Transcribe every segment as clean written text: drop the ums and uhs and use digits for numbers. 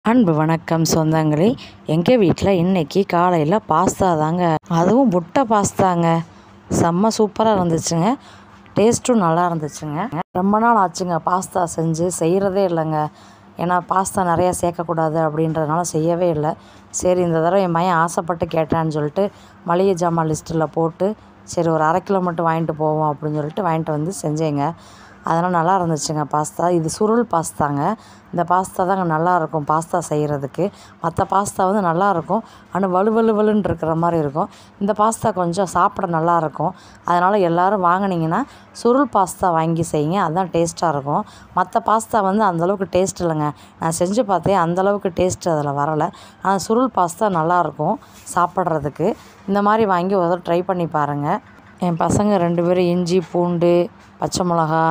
அன்பு வணக்கம் சொந்தங்களே. எங்கள் வீட்டில் இன்றைக்கி காலையில் பாஸ்தா தாங்க. அதுவும் முட்டை பாஸ்தாங்க. செம்ம சூப்பராக இருந்துச்சுங்க. டேஸ்ட்டும் நல்லா இருந்துச்சுங்க. ரொம்ப நாள் ஆச்சுங்க பாஸ்தா செய்கிறதே இல்லைங்க. ஏன்னா பாஸ்தா நிறையா சேர்க்கக்கூடாது அப்படின்றதுனால செய்யவே இல்லை. சரி, இந்த தடவை என் பையன் ஆசைப்பட்டு கேட்டான்னு சொல்லிட்டு மளிகை ஜாமான் லிஸ்ட்டில் போட்டு சரி ஒரு 1/2 கிலோ மட்டும் வாங்கிட்டு போவோம் அப்படின்னு சொல்லிட்டு வாங்கிட்டு வந்து செஞ்சேங்க. அதெல்லாம் நல்லா இருந்துச்சுங்க பாஸ்தா. இது சுருள் பாஸ்தாங்க. இந்த பாஸ்தா தாங்க நல்லாயிருக்கும் பாஸ்தா செய்கிறதுக்கு. மற்ற பாஸ்தா வந்து நல்லாயிருக்கும், ஆனால் வலுவலுன்னு இருக்கிற மாதிரி இருக்கும். இந்த பாஸ்தா கொஞ்சம் சாப்பிட நல்லாயிருக்கும். அதனால் எல்லோரும் வாங்கினீங்கன்னா சுருள் பாஸ்தா வாங்கி செய்யுங்க. அதுதான் டேஸ்ட்டாக இருக்கும். மற்ற பாஸ்தா வந்து அந்தளவுக்கு டேஸ்ட் இல்லைங்க. நான் செஞ்சு பார்த்தேன், அந்தளவுக்கு டேஸ்ட்டு அதில் வரலை. ஆனால் சுருள் பாஸ்தா நல்லாயிருக்கும் சாப்பிட்றதுக்கு. இந்த மாதிரி வாங்கி ஒரு தடவை ட்ரை பண்ணி பாருங்கள். என் பசங்க 2 பேரும் இஞ்சி, பூண்டு, பச்சை மிளகா,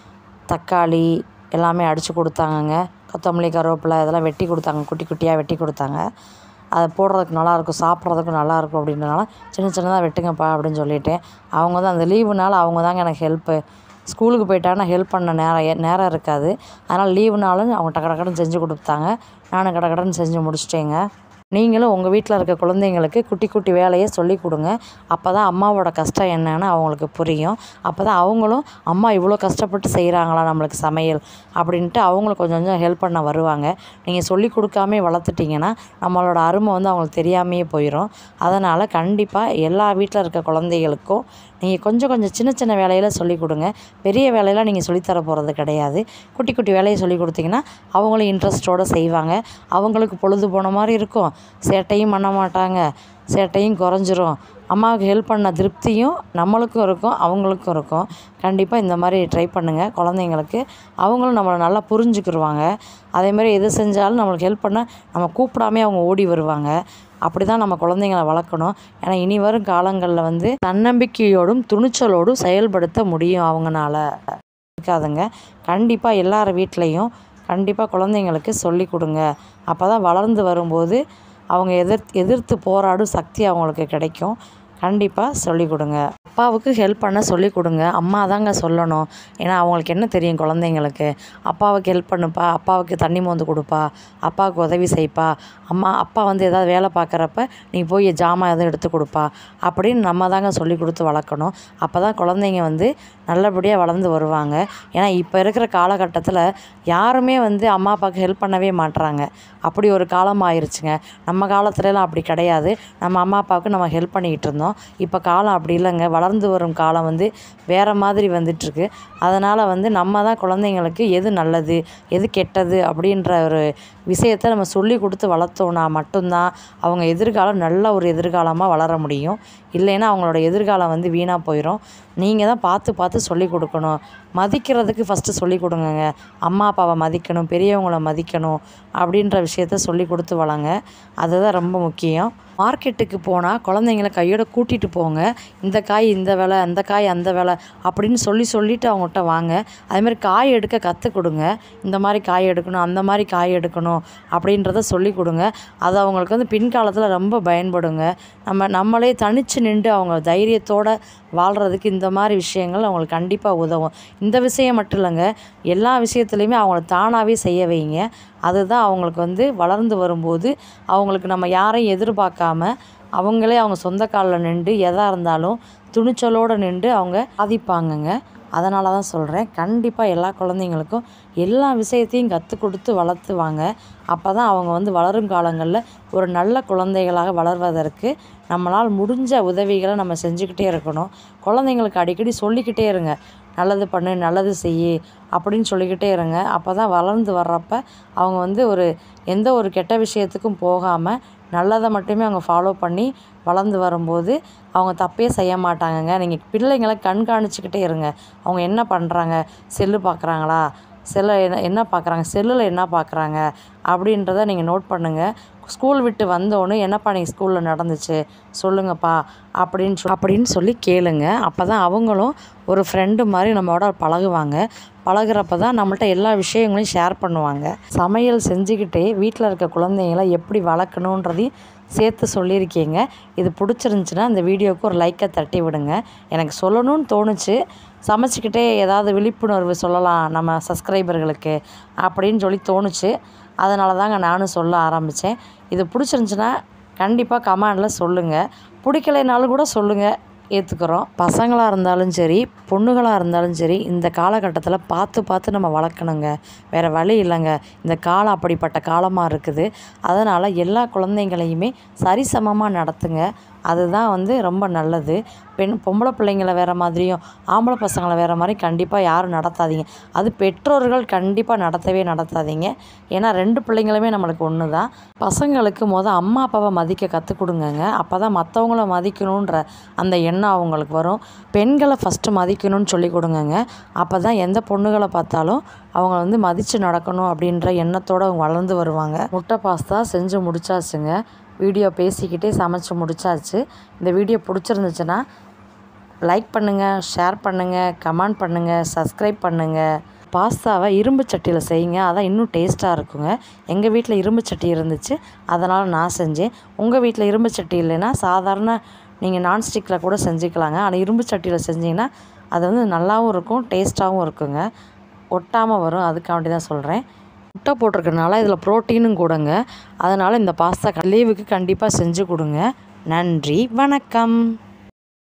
தக்காளி எல்லாமே அடித்து கொடுத்தாங்கங்க. கொத்தமல்லி, கருவேப்பிலை இதெல்லாம் வெட்டி கொடுத்தாங்க. குட்டி குட்டியாக வெட்டி கொடுத்தாங்க. அதை போடுறதுக்கு நல்லாயிருக்கும், சாப்பிட்றதுக்கும் நல்லாயிருக்கும் அப்படின்றனால சின்னதாக வெட்டுங்கப்பா அப்படின்னு சொல்லிட்டேன். அவங்க தான் அந்த லீவுனால அவங்க தாங்க எனக்கு ஹெல்ப்பு. ஸ்கூலுக்கு போயிட்டாங்கன்னா ஹெல்ப் பண்ண நேரம் இருக்காது. அதனால் லீவுனாலும் அவங்க டக்கு செஞ்சு கொடுத்தாங்க. நானும் கடன்னு செஞ்சு முடிச்சிட்டேங்க. நீங்களும் உங்கள் வீட்டில் இருக்க குழந்தைங்களுக்கு குட்டி குட்டி வேலையை சொல்லி கொடுங்க. அப்போ தான் அம்மாவோட கஷ்டம் என்னன்னு அவங்களுக்கு புரியும். அப்போ தான் அவங்களும் அம்மா இவ்வளோ கஷ்டப்பட்டு செய்கிறாங்களா நம்மளுக்கு சமையல் அப்படின்ட்டு அவங்களும் கொஞ்சம் ஹெல்ப் பண்ண வருவாங்க. நீங்கள் சொல்லி கொடுக்காமே வளர்த்துட்டிங்கன்னா நம்மளோட அருமை வந்து அவங்களுக்கு தெரியாமையே போயிடும். அதனால் கண்டிப்பாக எல்லா வீட்டில் இருக்க குழந்தைகளுக்கும் நீங்கள் கொஞ்சம் சின்ன வேலையில் சொல்லிக் கொடுங்க. பெரிய வேலையெல்லாம் நீங்கள் சொல்லித்தர போகிறது கிடையாது. குட்டி குட்டி வேலையை சொல்லி கொடுத்தீங்கன்னா அவங்களும் இன்ட்ரெஸ்ட்டோடு செய்வாங்க. அவங்களுக்கு பொழுது போன மாதிரி இருக்கும். சேட்டையும் பண்ண மாட்டாங்க. சேட்டையும் குறைஞ்சிரும். அம்மாவுக்கு ஹெல்ப் பண்ண திருப்தியும் நம்மளுக்கும் இருக்கும், அவங்களுக்கும் இருக்கும். கண்டிப்பாக இந்த மாதிரி ட்ரை பண்ணுங்கள் குழந்தைங்களுக்கு. அவங்களும் நம்மளை நல்லா புரிஞ்சுக்கிடுவாங்க. அதேமாதிரி எது செஞ்சாலும் நம்மளுக்கு ஹெல்ப் பண்ண நம்ம கூப்பிடாமே அவங்க ஓடி வருவாங்க. அப்படி தான் நம்ம குழந்தைங்களை வளர்க்கணும். ஏன்னா இனி வரும் காலங்களில் வந்து தன்னம்பிக்கையோடும் துணிச்சலோடும் செயல்படுத்த முடியும் அவங்களால. இருக்காதுங்க. கண்டிப்பாக எல்லார் வீட்லேயும் கண்டிப்பாக குழந்தைங்களுக்கு சொல்லி கொடுங்க. அப்போ தான் வளர்ந்து வரும்போது அவங்க எதிர்த்து போராடும் சக்தி அவங்களுக்கு கிடைக்கும். கண்டிப்பாக சொல்லிக் கொடுங்க. அப்பாவுக்கு ஹெல்ப் பண்ண சொல்லிக் கொடுங்க. அம்மா தாங்க சொல்லணும். ஏன்னா அவங்களுக்கு என்ன தெரியும் குழந்தைங்களுக்கு. அப்பாவுக்கு ஹெல்ப் பண்ணுப்பா, அப்பாவுக்கு தண்ணி மோந்து கொடுப்பா, அப்பாவுக்கு உதவி செய்ப்பா, அப்பா வந்து ஏதாவது வேலை பார்க்குறப்ப நீ போய் ஜாமான் எதுவும் எடுத்து கொடுப்பா அப்படின்னு நம்ம தாங்க சொல்லி கொடுத்து வளர்க்கணும். அப்போ தான் குழந்தைங்க வந்து நல்லபடியாக வளர்ந்து வருவாங்க. ஏன்னா இப்போ இருக்கிற காலகட்டத்தில் யாருமே வந்து அம்மா அப்பாவுக்கு ஹெல்ப் பண்ணவே மாட்டுறாங்க. அப்படி ஒரு காலம் ஆயிடுச்சுங்க. நம்ம காலத்துலலாம் அப்படி கிடையாது. நம்ம அம்மா அப்பாவுக்கு நம்ம ஹெல்ப் பண்ணிக்கிட்டு இருந்தோம். இப்போ காலம் அப்படி இல்லைங்க. வளர்ந்து வரும் காலம் வந்து வேறு மாதிரி வந்துட்டுருக்கு. அதனால் வந்து நம்ம தான் குழந்தைங்களுக்கு எது நல்லது எது கெட்டது அப்படின்ற ஒரு விஷயத்தை நம்ம சொல்லி கொடுத்து வளர்த்தோன்னா மட்டும்தான் அவங்க எதிர்காலம் நல்ல ஒரு எதிர்காலமாக வளர முடியும். இல்லைன்னா அவங்களோட எதிர்காலம் வந்து வீணாக போயிடும். நீங்கள் தான் பார்த்து சொல்லிக் கொடுக்கணும். மதிக்கிறதுக்கு ஃபஸ்ட்டு சொல்லிக் கொடுங்கங்க. அம்மா அப்பாவை மதிக்கணும், பெரியவங்கள மதிக்கணும் அப்படின்ற விஷயத்த சொல்லி கொடுத்து வளங்க. அதுதான் ரொம்ப முக்கியம். மார்க்கெட்டுக்கு போனால் குழந்தைங்கள கையோட கூட்டிகிட்டு போங்க. இந்த காய் இந்த விலை, அந்த காய் அந்த விலை அப்படின்னு சொல்லிவிட்டு அவங்ககிட்ட வாங்க. அதேமாதிரி காய் எடுக்க கற்றுக் கொடுங்க. இந்த மாதிரி காய் எடுக்கணும், அந்த மாதிரி காய் எடுக்கணும் அப்படின்றத சொல்லிக் கொடுங்க. அது அவங்களுக்கு வந்து பின்காலத்தில் ரொம்ப பயன்படுங்க. நம்மளே தனித்து நின்று அவங்க தைரியத்தோடு வாழ்கிறதுக்கு இந்த மாதிரி விஷயங்கள் அவங்களுக்கு கண்டிப்பாக உதவும். இந்த விஷயம் மட்டும் இல்லைங்க, எல்லா விஷயத்துலையுமே அவங்கள தானாகவே செய்ய வைங்க. அதுதான் அவங்களுக்கு வந்து வளர்ந்து வரும்போது அவங்களுக்கு நம்ம யாரையும் எதிர்பார்க்காம அவங்களே அவங்க சொந்த காலில் நின்று எதாக இருந்தாலும் துணிச்சலோடு நின்று அவங்க சாதிப்பாங்கங்க. அதனால தான் சொல்கிறேன், கண்டிப்பாக எல்லா குழந்தைங்களுக்கும் எல்லா விஷயத்தையும் கற்றுக் கொடுத்து வளர்த்துவாங்க. அப்போ தான் அவங்க வந்து வளரும் காலங்களில் ஒரு நல்ல குழந்தைகளாக வளர்வதற்கு நம்மளால் முடிஞ்ச உதவிகளை நம்ம செஞ்சுக்கிட்டே இருக்கணும். குழந்தைங்களுக்கு அடிக்கடி சொல்லிக்கிட்டே இருங்க. நல்லது பண்ணு, நல்லது செய் அப்படின்னு சொல்லிக்கிட்டே இருங்க. அப்போ தான் வளர்ந்து வர்றப்ப அவங்க வந்து எந்த ஒரு கெட்ட விஷயத்துக்கும் போகாமல் நல்லதை மட்டுமே அவங்க ஃபாலோ பண்ணி வளர்ந்து வரும்போது அவங்க தப்பே செய்ய மாட்டாங்கங்க. நீங்கள் பிள்ளைங்களை கண்காணிச்சிக்கிட்டே இருங்க. அவங்க என்ன பண்ணுறாங்க, செல்லு பார்க்குறாங்களா, என்ன பார்க்குறாங்க, செல்லில் என்ன பார்க்குறாங்க அப்படின்றத நீங்கள் நோட் பண்ணுங்கள். ஸ்கூல் விட்டு வந்தோடனே என்னப்பா நீங்கள் ஸ்கூலில் நடந்துச்சு சொல்லுங்கப்பா அப்படின்னு சொல்லி கேளுங்க. அப்போ தான் அவங்களும் ஒரு ஃப்ரெண்டு மாதிரி நம்மளோட பழகுவாங்க. பழகுறப்ப தான் நம்மள்ட்ட எல்லா விஷயங்களையும் ஷேர் பண்ணுவாங்க. சமையல் செஞ்சுக்கிட்டே வீட்டில் இருக்க குழந்தைங்களை எப்படி வளர்க்கணுன்றதையும் சேர்த்து சொல்லியிருக்கீங்க. இது பிடிச்சிருந்துச்சின்னா இந்த வீடியோவுக்கு ஒரு லைக்கை தட்டி விடுங்க. எனக்கு சொல்லணும்னு தோணுச்சு. சமைச்சிக்கிட்டே ஏதாவது விழிப்புணர்வு சொல்லலாம் நம்ம சப்ஸ்கிரைபர்களுக்கு அப்படின்னு சொல்லி தோணுச்சு. அதனால தாங்க நானும் சொல்ல ஆரம்பித்தேன். இது பிடிச்சிருந்துச்சின்னா கண்டிப்பாக கமெண்டில் சொல்லுங்கள். பிடிக்கலைனாலும் கூட சொல்லுங்கள், ஏற்றுக்கிறோம். பசங்களாக இருந்தாலும் சரி, பொண்ணுகளாக இருந்தாலும் சரி, இந்த காலகட்டத்தில் பார்த்து நம்ம வளர்க்கணுங்க. வேறு வழி இல்லைங்க. இந்த காலம் அப்படிப்பட்ட காலமாக இருக்குது. அதனால் எல்லா குழந்தைங்களையுமே சரிசமமாக நடத்துங்க. அதுதான் ரொம்ப நல்லது. பொம்பளை பிள்ளைங்கள வேறு மாதிரியும் ஆம்பளை பசங்களை வேறு மாதிரி கண்டிப்பாக யாரும் நடத்தாதீங்க. அது பெற்றோர்கள் கண்டிப்பாக நடத்தாதீங்க. ஏன்னா 2 பிள்ளைங்களுமே நம்மளுக்கு ஒன்று தான். பசங்களுக்கு அம்மா அப்பாவை மதிக்க கற்றுக் கொடுங்கங்க. அப்போ தான் மற்றவங்கள மதிக்கணுன்ற அந்த எண்ணம் அவங்களுக்கு வரும். பெண்களை ஃபஸ்ட்டு மதிக்கணும்னு சொல்லி கொடுங்கங்க. அப்போ தான் எந்த பொண்ணுகளை பார்த்தாலும் அவங்க மதித்து நடக்கணும் அப்படின்ற எண்ணத்தோடு அவங்க வளர்ந்து வருவாங்க. முட்டை பாஸ்தா செஞ்சு முடிச்சாச்சுங்க. வீடியோ பேசிக்கிட்டே சமைச்சு முடிச்சாச்சு. இந்த வீடியோ பிடிச்சிருந்துச்சுன்னா லைக் பண்ணுங்கள், ஷேர் பண்ணுங்கள், கமெண்ட் பண்ணுங்கள், சப்ஸ்கிரைப் பண்ணுங்கள். பாஸ்தாவை இரும்பு சட்டியில் செய்யுங்க. அதான் இன்னும் டேஸ்ட்டாக இருக்குங்க. எங்கள் வீட்டில் இரும்பு சட்டி இருந்துச்சு, அதனால் நான் செஞ்சேன். உங்கள் வீட்டில் இரும்பு சட்டி இல்லைன்னா சாதாரண நீங்கள் நான்ஸ்டிக்கில் கூட செஞ்சுக்கலாங்க. ஆனால் இரும்பு சட்டியில் செஞ்சிங்கன்னா அது நல்லாவும் இருக்கும், டேஸ்ட்டாகவும் இருக்குங்க. ஒட்டாமல் வரும். அதுக்காண்டி தான் சொல்கிறேன். முட்டை போட்டிருக்கறனால இதில் ப்ரோட்டீனும் கூடங்க. அதனால் இந்த பாஸ்தா லீவுக்கு கண்டிப்பாக செஞ்சு கொடுங்க. நன்றி, வணக்கம்.